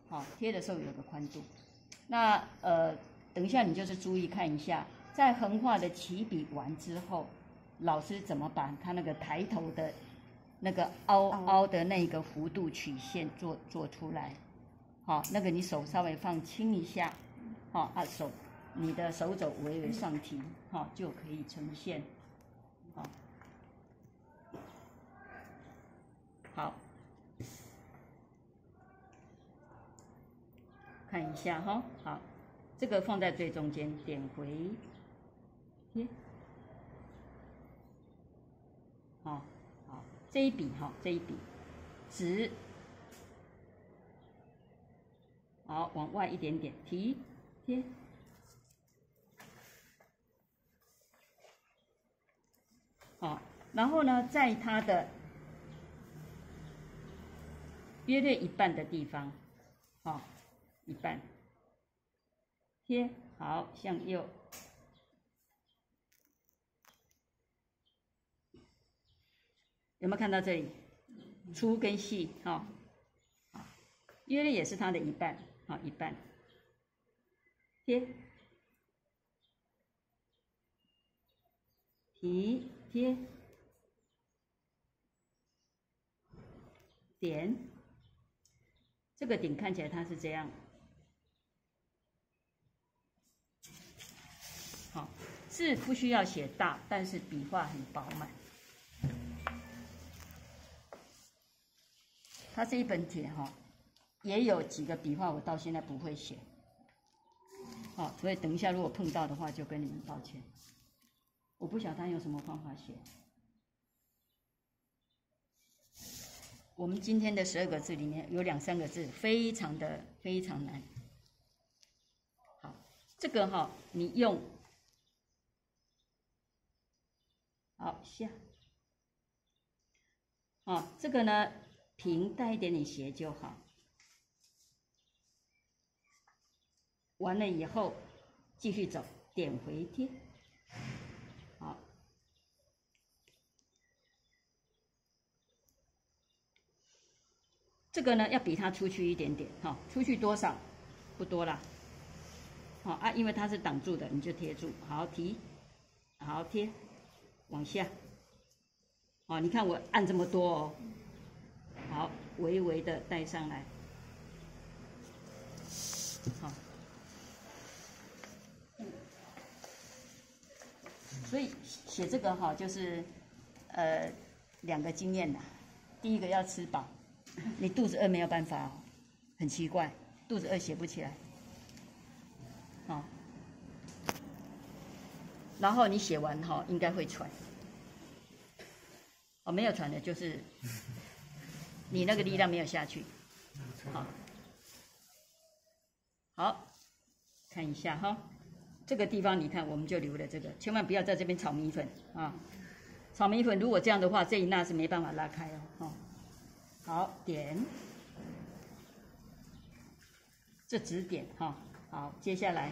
好，贴的时候有个宽度。那等一下你就是注意看一下，在横画的起笔完之后，老师怎么把它那个抬头的那个凹的那个弧度曲线做出来。好，那个你手稍微放轻一下，好啊你的手肘微微上提，好就可以呈现。好，好，看一下哈，好，这个放在最中间，点回贴。好，好，这一笔哈，这一笔直。好，往外一点点，提贴。好，然后呢，在它的约略一半的地方，好，一半贴。好，向右。有没有看到这里？粗跟细，哈，好，约略也是它的一半。好，一半贴，提贴，点。这个点看起来它是这样，好，字不需要写大，但是笔画很饱满。它这一本帖哈。也有几个笔画我到现在不会写，好，所以等一下如果碰到的话就跟你们道歉。我不晓得他用什么方法写。我们今天的12个字里面有2、3个字非常难。好，这个哈你用好下，好，这个呢平带一点点斜就好。完了以后，继续走，点回贴。好，这个呢要比它出去一点点，哈，出去多少？不多啦。好啊，因为它是挡住的，你就贴住。好，提，好贴，往下。好，你看我按这么多哦。好，微微的带上来。好。所以写这个哈，就是2个经验啦。第一个要吃饱，你肚子饿没有办法哦，很奇怪，肚子饿写不起来。好，然后你写完哈，应该会喘。哦，没有喘的就是你那个力量没有下去。好，好，看一下哈。这个地方你看，我们就留了这个，千万不要在这边炒米粉啊！炒米粉如果这样的话，这一捺是没办法拉开哦。好，点，这只点哈。好，接下来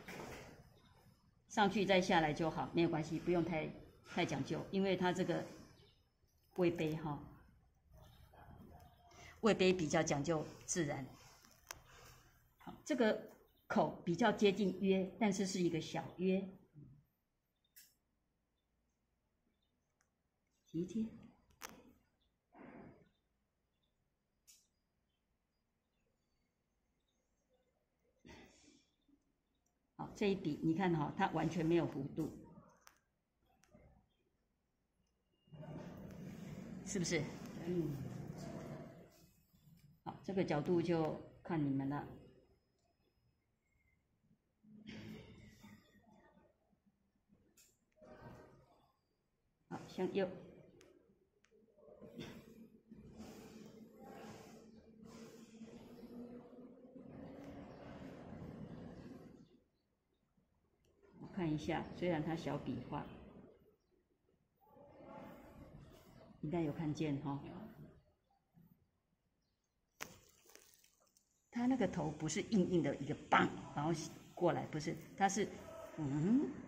上去再下来就好，没有关系，不用太讲究，因为它这个魏碑哈，魏碑比较讲究自然。好，这个口比较接近约，但是是一个小约。提贴。好，这一笔你看哈，它完全没有弧度，是不是？嗯。好，这个角度就看你们了。好，向右。我看一下，虽然它小笔画，应该有看见哈。它那个头不是硬硬的一个棒，然后过来，不是，它是